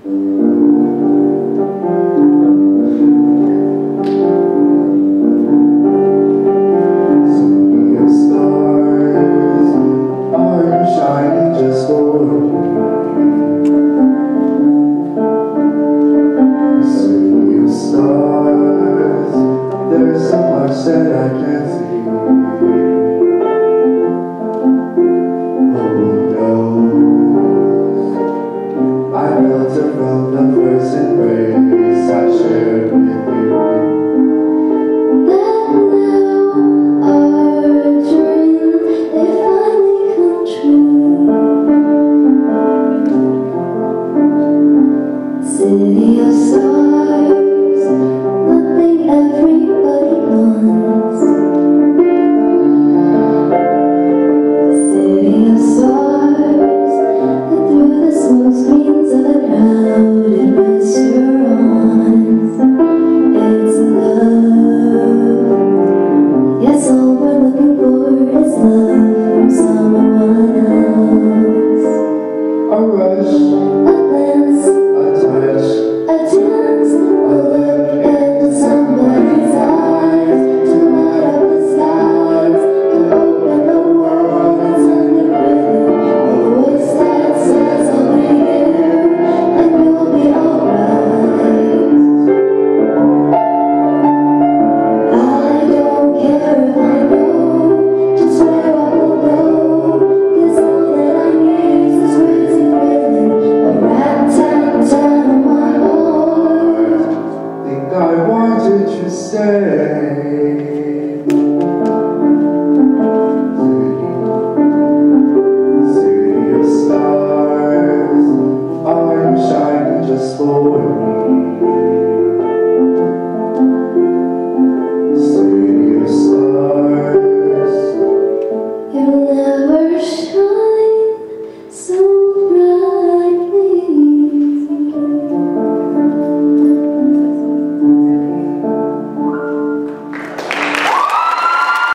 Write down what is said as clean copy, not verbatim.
That I can't see. Who knows? I felt it from the first embrace I shared with you. That now our dreams, they finally come true. City of stars, nothing everybody wants. City of stars, that through the smoke screens of the crowded restaurants, it's love. Yes, all we're looking for is love from someone else. A rush, A glance, a touch, a dance, a look into somebody's eyes, to light up the skies, to open the world and send it rhythm. A voice that says I'll be here and you'll be alright. I don't care if I know just where I will go, 'cause all that I need is this crazy feeling, a rat-tat-tat on my heart. think I wanted to stay. City of stars, I'm shining just for me.